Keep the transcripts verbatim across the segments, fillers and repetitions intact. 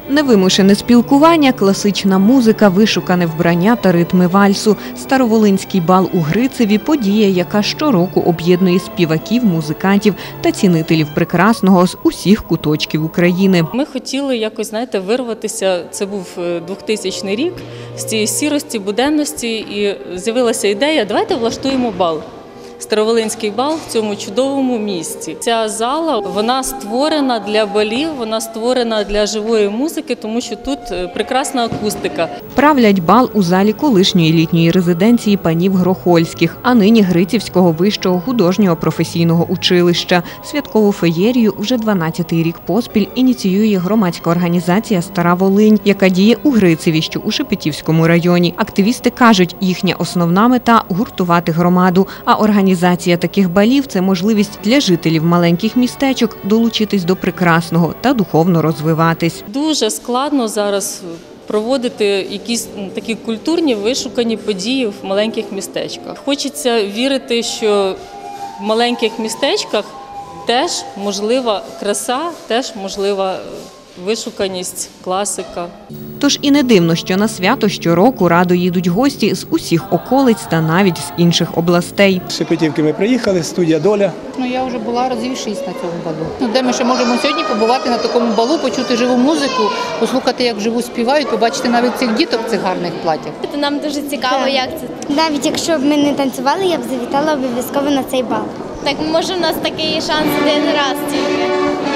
Невимушене спілкування, класична музика, вишукане вбрання та ритми вальсу. Староволинський бал у Грицеві – подія, яка щороку об'єднує співаків, музикантів та цінителів прекрасного з усіх куточків України. Ми хотіли якось, знаєте, вирватися, це був двохтисячний рік, з цієї сірості, буденності, і з'явилася ідея, давайте влаштуємо бал. Староволинський бал в цьому чудовому місці. Ця зала, вона створена для балів, вона створена для живої музики, тому що тут прекрасна акустика. Правлять бал у залі колишньої літньої резиденції панів Грохольських, а нині Грицівського вищого художнього професійного училища. Святкову феєрію вже дванадцятий рік поспіль ініціює громадська організація «Стара Волинь», яка діє у Грицеві, що у Шепетівському районі. Активісти кажуть, їхня основна мета – гуртувати громаду, а організація Організація таких балів – це можливість для жителів маленьких містечок долучитись до прекрасного та духовно розвиватись. Дуже складно зараз проводити якісь такі культурні вишукані події в маленьких містечках. Хочеться вірити, що в маленьких містечках теж можлива краса, теж можлива вишуканість, класика. Тож і не дивно, що на свято щороку радо їдуть гості з усіх околиць та навіть з інших областей. З Шепетівки ми приїхали, студія «Доля». Ну, я вже була разів шість на цьому балу. Ну, де ми ще можемо сьогодні побувати на такому балу, почути живу музику, послухати, як живу співають, побачити навіть цих діток в цих гарних платтях. Нам дуже цікаво, як це. Навіть якщо б ми не танцювали, я б завітала обов'язково на цей бал. Так, може, у нас такий шанс один раз тільки.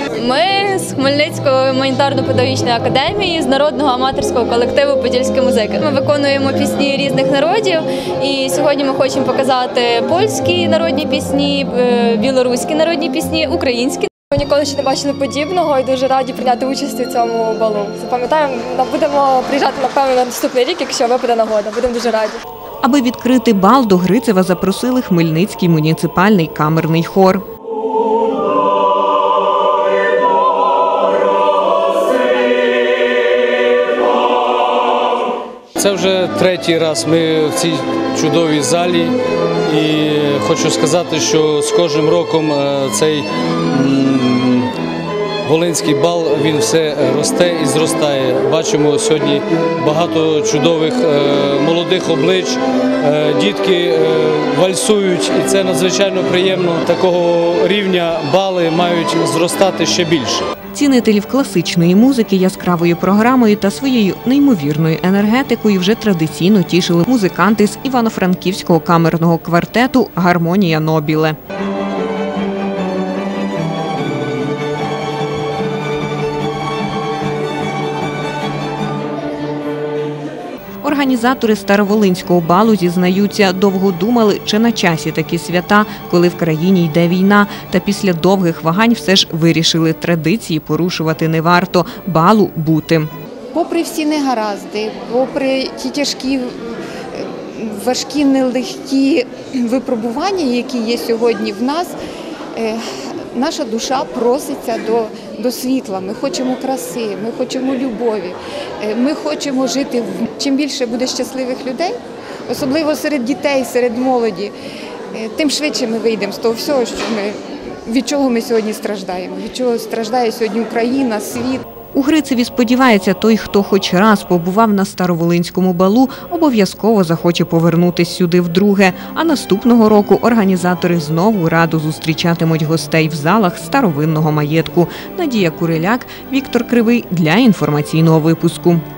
Ми з Хмельницької гуманітарно-педагогічної академії, з народного аматорського колективу «Подільські музики». Ми виконуємо пісні різних народів, і сьогодні ми хочемо показати польські народні пісні, білоруські народні пісні, українські. Ми ніколи ще не бачили подібного і дуже раді прийняти участь у цьому балу. Запам'ятаємо, будемо приїжджати, напевно, на наступний рік, якщо випаде нагода. Будемо дуже раді. Аби відкрити бал, до Грицева запросили Хмельницький муніципальний камерний хор. Це вже третій раз ми в цій чудовій залі, і хочу сказати, що з кожним роком цей Волинський бал, він все росте і зростає. Бачимо сьогодні багато чудових молодих облич, дітки вальсують, і це надзвичайно приємно. Такого рівня бали мають зростати ще більше. Цінителів класичної музики яскравою програмою та своєю неймовірною енергетикою вже традиційно тішили музиканти з Івано-Франківського камерного квартету «Гармонія Нобіле». Організатори Староволинського балу зізнаються, довго думали, чи на часі такі свята, коли в країні йде війна. Та після довгих вагань все ж вирішили, традиції порушувати не варто, балу бути. Попри всі негаразди, попри ті тяжкі, важкі, нелегкі випробування, які є сьогодні в нас, наша душа проситься до, до світла. Ми хочемо краси, ми хочемо любові, ми хочемо жити. Чим більше буде щасливих людей, особливо серед дітей, серед молоді, тим швидше ми вийдемо з того всього, що ми, від чого ми сьогодні страждаємо, від чого страждає сьогодні Україна, світ. У Грицеві сподівається, той, хто хоч раз побував на Староволинському балу, обов'язково захоче повернутися сюди вдруге. А наступного року організатори знову радо зустрічатимуть гостей в залах старовинного маєтку. Надія Куриляк, Віктор Кривий для інформаційного випуску.